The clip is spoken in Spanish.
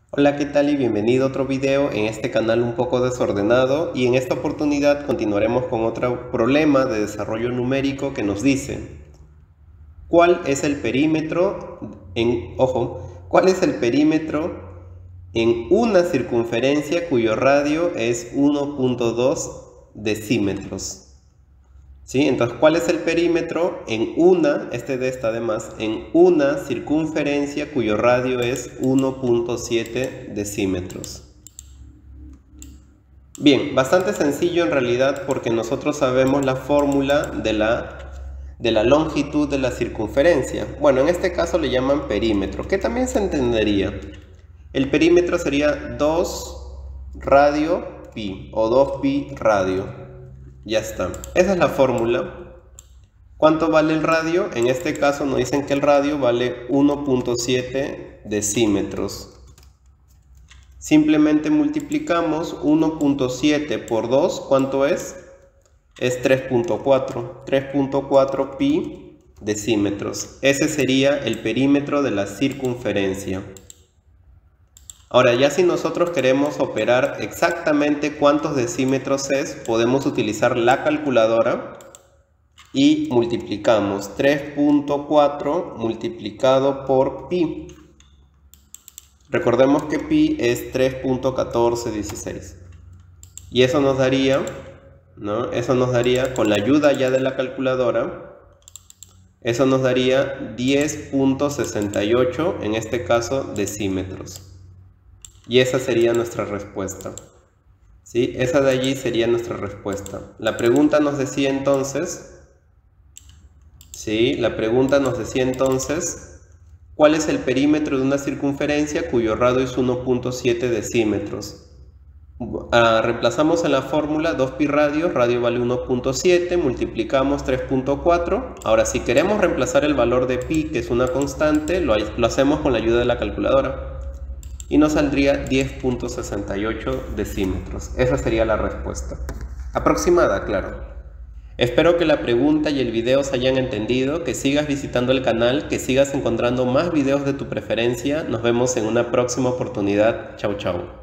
Hola, ¿qué tal? Y bienvenido a otro video en este canal un poco desordenado, y en esta oportunidad continuaremos con otro problema de desarrollo numérico que nos dice ¿cuál es el perímetro cuál es el perímetro en una circunferencia cuyo radio es 1.2 decímetros? ¿Sí? Entonces, ¿cuál es el perímetro en una circunferencia cuyo radio es 1.7 decímetros? Bien, bastante sencillo en realidad, porque nosotros sabemos la fórmula de la longitud de la circunferencia. Bueno, en este caso le llaman perímetro, que también se entendería. El perímetro sería 2 radio pi o 2pi radio. Ya está. Esa es la fórmula. ¿Cuánto vale el radio? En este caso nos dicen que el radio vale 1.7 decímetros. Simplemente multiplicamos 1.7 por 2. ¿Cuánto es? Es 3.4. 3.4 pi decímetros. Ese sería el perímetro de la circunferencia. Ahora, ya si nosotros queremos operar exactamente cuántos decímetros es, podemos utilizar la calculadora y multiplicamos 3.4 multiplicado por pi. Recordemos que pi es 3.1416. Y eso nos daría, ¿no? Eso nos daría, con la ayuda ya de la calculadora, eso nos daría 10.68, en este caso, decímetros. Y esa sería nuestra respuesta. ¿Sí? Esa de allí sería nuestra respuesta. La pregunta nos decía entonces, ¿sí? La pregunta nos decía entonces, ¿cuál es el perímetro de una circunferencia cuyo radio es 1.7 decímetros? Reemplazamos en la fórmula 2pi radio vale 1.7, multiplicamos 3.4. Ahora, si queremos reemplazar el valor de pi, que es una constante, lo hacemos con la ayuda de la calculadora. Y nos saldría 10.68 decímetros. Esa sería la respuesta. Aproximada, claro. Espero que la pregunta y el video se hayan entendido, que sigas visitando el canal, que sigas encontrando más videos de tu preferencia. Nos vemos en una próxima oportunidad. Chau, chau.